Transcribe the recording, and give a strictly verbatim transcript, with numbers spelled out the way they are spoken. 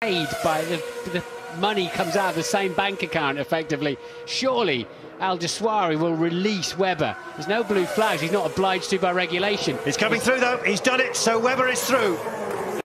paid by the, the money comes out of the same bank account effectively. Surely Alguersuari will release Webber. There's no blue flags. He's not obliged to by regulation. He's coming through though. He's done it. So Webber is through.